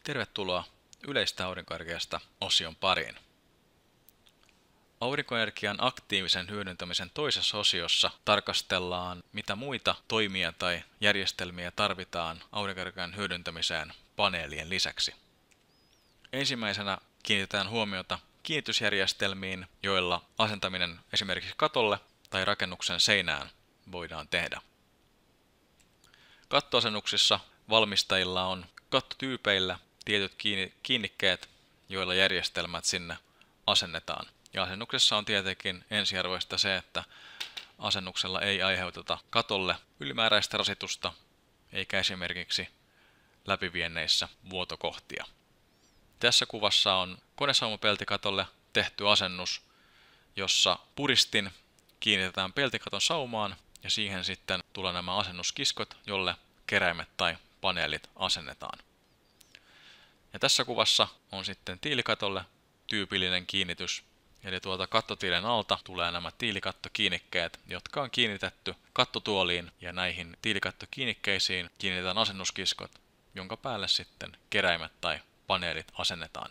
Tervetuloa yleistä aurinkoenergiasta osion pariin. Aurinkoenergian aktiivisen hyödyntämisen toisessa osiossa tarkastellaan, mitä muita toimia tai järjestelmiä tarvitaan aurinkoenergian hyödyntämiseen paneelien lisäksi. Ensimmäisenä kiinnitetään huomiota kiinnitysjärjestelmiin, joilla asentaminen esimerkiksi katolle tai rakennuksen seinään voidaan tehdä. Kattoasennuksissa valmistajilla on kattotyypeillä tietyt kiinnikkeet, joilla järjestelmät sinne asennetaan. Ja asennuksessa on tietenkin ensiarvoista se, että asennuksella ei aiheuteta katolle ylimääräistä rasitusta, eikä esimerkiksi läpivienneissä vuotokohtia. Tässä kuvassa on konesaumapeltikatolle tehty asennus, jossa puristin kiinnitetään peltikaton saumaan ja siihen sitten tulee nämä asennuskiskot, jolle keräimet tai paneelit asennetaan. Ja tässä kuvassa on sitten tiilikatolle tyypillinen kiinnitys, eli tuolta kattotiilen alta tulee nämä tiilikattokiinnikkeet, jotka on kiinnitetty kattotuoliin, ja näihin tiilikattokiinnikkeisiin kiinnitetään asennuskiskot, jonka päälle sitten keräimet tai paneelit asennetaan.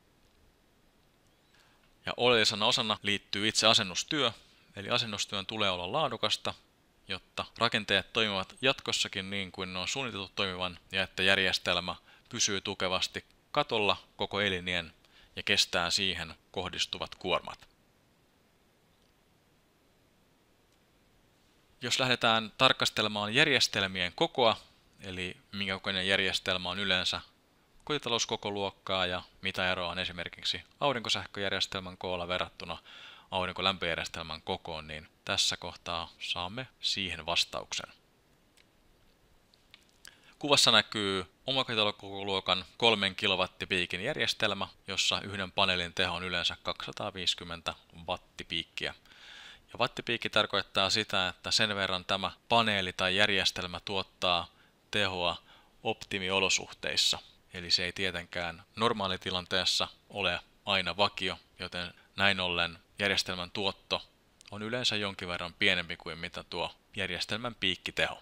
Ja oleellisena osana liittyy itse asennustyö, eli asennustyön tulee olla laadukasta, jotta rakenteet toimivat jatkossakin niin kuin ne on suunniteltu toimivan, ja että järjestelmä pysyy tukevasti katolla koko elinien ja kestää siihen kohdistuvat kuormat. Jos lähdetään tarkastelemaan järjestelmien kokoa, eli minkä kokoinen järjestelmä on yleensä kotitalouskokoluokkaa ja mitä eroa on esimerkiksi aurinkosähköjärjestelmän koolla verrattuna aurinkolämpöjärjestelmän kokoon, niin tässä kohtaa saamme siihen vastauksen. Kuvassa näkyy omakotitaloukokoluokan 3 kW-piikin järjestelmä, jossa yhden paneelin teho on yleensä 250 wattipiikkiä. Ja wattipiikki tarkoittaa sitä, että sen verran tämä paneeli tai järjestelmä tuottaa tehoa optimiolosuhteissa. Eli se ei tietenkään normaalitilanteessa ole aina vakio, joten näin ollen järjestelmän tuotto on yleensä jonkin verran pienempi kuin mitä tuo järjestelmän piikkiteho.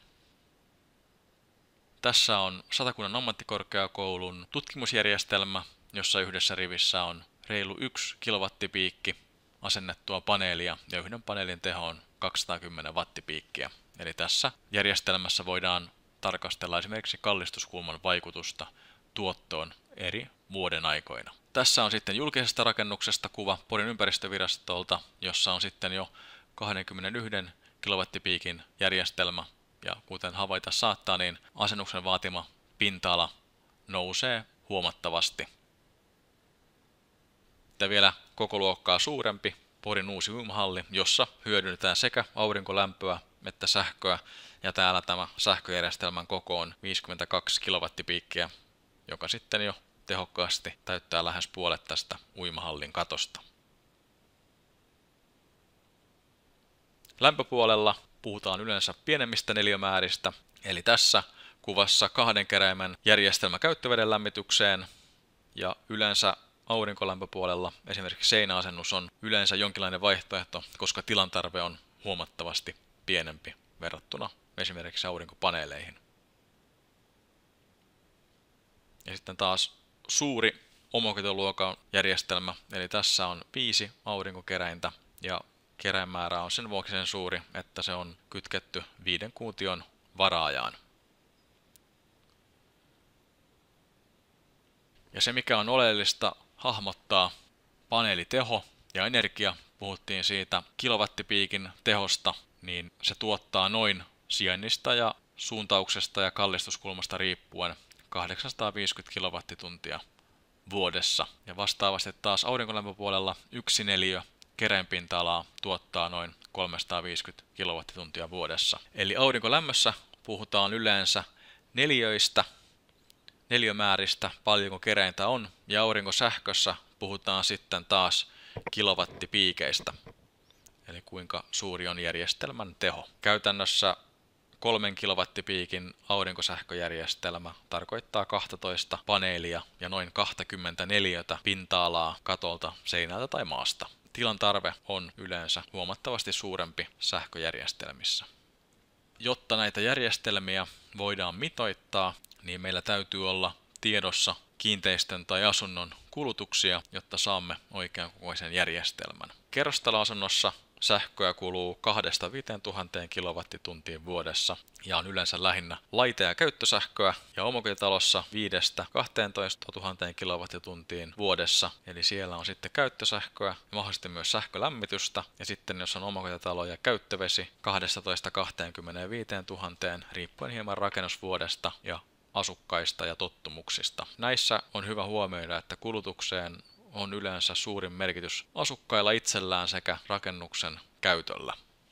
Tässä on Satakunnan ammattikorkeakoulun tutkimusjärjestelmä, jossa yhdessä rivissä on reilu 1 kilowattipiikki asennettua paneelia ja yhden paneelin teho on 210 wattipiikkiä. Eli tässä järjestelmässä voidaan tarkastella esimerkiksi kallistuskulman vaikutusta tuottoon eri vuoden aikoina. Tässä on sitten julkisesta rakennuksesta kuva Porin ympäristövirastolta, jossa on sitten jo 21 kilowattipiikin järjestelmä. Ja kuten havaita saattaa, niin asennuksen vaatima pinta-ala nousee huomattavasti. Ja vielä kokoluokkaa suurempi Porin uusi uimahalli, jossa hyödynnetään sekä aurinkolämpöä että sähköä. Ja täällä tämä sähköjärjestelmän koko on 52 kilowattipiikkiä, joka sitten jo tehokkaasti täyttää lähes puolet tästä uimahallin katosta. Lämpöpuolella puhutaan yleensä pienemmistä neliömääristä, eli tässä kuvassa 2 keräimen järjestelmä käyttöveden lämmitykseen, ja yleensä aurinkolämpöpuolella esimerkiksi seinäasennus on yleensä jonkinlainen vaihtoehto, koska tilantarve on huomattavasti pienempi verrattuna esimerkiksi aurinkopaneeleihin. Ja sitten taas suuri omakotitaloluokan järjestelmä, eli tässä on 5 aurinkokeräintä, ja keräinmäärä on sen vuoksi sen suuri, että se on kytketty 5 kuution varaajaan. Ja se mikä on oleellista hahmottaa paneeliteho ja energia, puhuttiin siitä kilowattipiikin tehosta, niin se tuottaa noin sijainnista ja suuntauksesta ja kallistuskulmasta riippuen 850 kilowattituntia vuodessa. Ja vastaavasti taas aurinkolämpöpuolella 1 neliö keräinpinta-alaa tuottaa noin 350 kilowattituntia vuodessa. Eli aurinkolämmössä puhutaan yleensä neliöistä, neliömääristä, paljonko keräintä on, ja aurinkosähkössä puhutaan sitten taas kilowattipiikeistä, eli kuinka suuri on järjestelmän teho. Käytännössä 3 kilowattipiikin aurinkosähköjärjestelmä tarkoittaa 12 paneelia ja noin 24 pinta-alaa katolta, seinältä tai maasta. Tilan tarve on yleensä huomattavasti suurempi sähköjärjestelmissä. Jotta näitä järjestelmiä voidaan mitoittaa, niin meillä täytyy olla tiedossa kiinteistön tai asunnon kulutuksia, jotta saamme oikean kokoisen järjestelmän. Kerrostaloasunnossa sähköä kuluu 2–5 tuhanteen kilowattituntiin vuodessa ja on yleensä lähinnä laite- ja käyttösähköä, ja omakotitalossa 5–12 tuhanteen kilowattituntiin vuodessa, eli siellä on sitten käyttösähköä ja mahdollisesti myös sähkölämmitystä, ja sitten jos on omakotitalo ja käyttövesi 12–25 tuhanteen riippuen hieman rakennusvuodesta ja asukkaista ja tottumuksista. Näissä on hyvä huomioida, että kulutukseen on yleensä suurin merkitys asukkailla itsellään sekä rakennuksen käytöllä.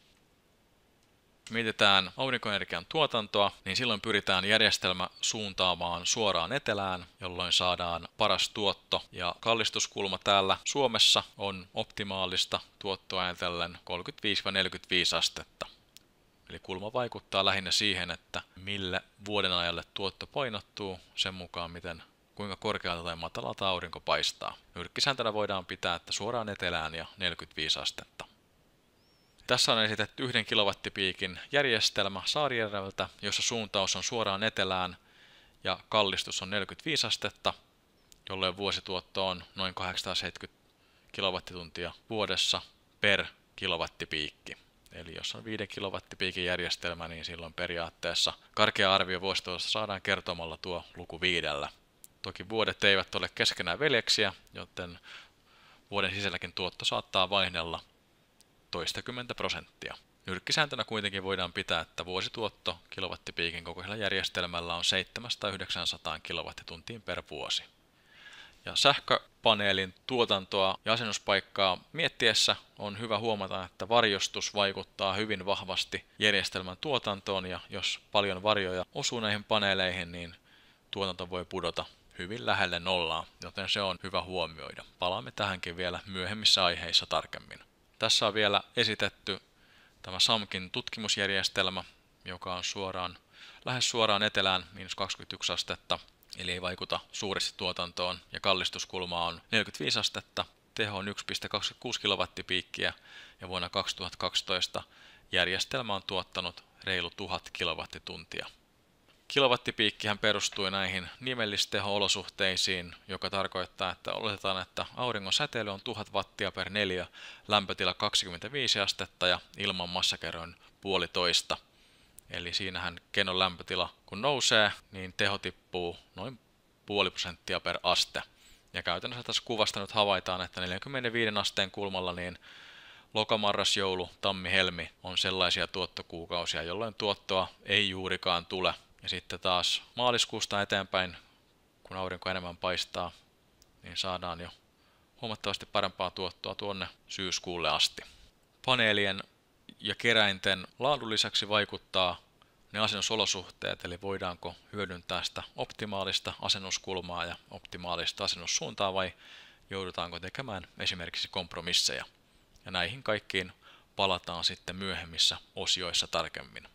Mietitään aurinkoenergian tuotantoa, niin silloin pyritään järjestelmä suuntaamaan suoraan etelään, jolloin saadaan paras tuotto, ja kallistuskulma täällä Suomessa on optimaalista tuottoa ajatellen 35–45 astetta. Eli kulma vaikuttaa lähinnä siihen, että mille vuodenajalle tuotto painottuu sen mukaan, kuinka korkealta tai matalalta aurinko paistaa. Nyrkkisääntönä voidaan pitää, että suoraan etelään ja 45 astetta. Tässä on esitetty 1 kilowattipiikin järjestelmä Saarijärveltä, jossa suuntaus on suoraan etelään ja kallistus on 45 astetta, jolloin vuosituotto on noin 870 kilowattituntia vuodessa per kilowattipiikki. Eli jos on 5 kilowattipiikin järjestelmä, niin silloin periaatteessa karkea arvio vuosituotosta saadaan kertomalla tuo luku 5. Toki vuodet eivät ole keskenään veljeksiä, joten vuoden sisälläkin tuotto saattaa vaihdella toistakymmentä prosenttia. Nyrkkisääntönä kuitenkin voidaan pitää, että vuosituotto kilowattipiikin kokoisella järjestelmällä on 700–900 kilowattituntiin per vuosi. Ja sähköpaneelin tuotantoa ja asennuspaikkaa miettiessä on hyvä huomata, että varjostus vaikuttaa hyvin vahvasti järjestelmän tuotantoon, ja jos paljon varjoja osuu näihin paneeleihin, niin tuotanto voi pudota hyvin lähelle nollaa, joten se on hyvä huomioida. Palaamme tähänkin vielä myöhemmissä aiheissa tarkemmin. Tässä on vielä esitetty tämä SAMKin tutkimusjärjestelmä, joka on lähes suoraan etelään –21 astetta, eli ei vaikuta suuresti tuotantoon, ja kallistuskulma on 45 astetta, teho on 1,26 kilowattipiikkiä, ja vuonna 2012 järjestelmä on tuottanut reilu 1000 kilowattituntia. Kilowattipiikkihän perustui näihin nimellisteho-olosuhteisiin, joka tarkoittaa, että oletetaan, että auringon säteily on 1000 wattia per neliö, lämpötila 25 astetta ja ilman massakerroin 1,5. Eli siinähän kennon lämpötila kun nousee, niin teho tippuu noin 0,5% per aste. Ja käytännössä tässä kuvasta nyt havaitaan, että 45 asteen kulmalla niin loka, marras, joulu, tammi, helmi on sellaisia tuottokuukausia, jolloin tuottoa ei juurikaan tule. Ja sitten taas maaliskuusta eteenpäin, kun aurinko enemmän paistaa, niin saadaan jo huomattavasti parempaa tuottoa tuonne syyskuulle asti. Paneelien ja keräinten laadun lisäksi vaikuttaa ne asennusolosuhteet, eli voidaanko hyödyntää sitä optimaalista asennuskulmaa ja optimaalista asennussuuntaa vai joudutaanko tekemään esimerkiksi kompromisseja. Ja näihin kaikkiin palataan sitten myöhemmissä osioissa tarkemmin.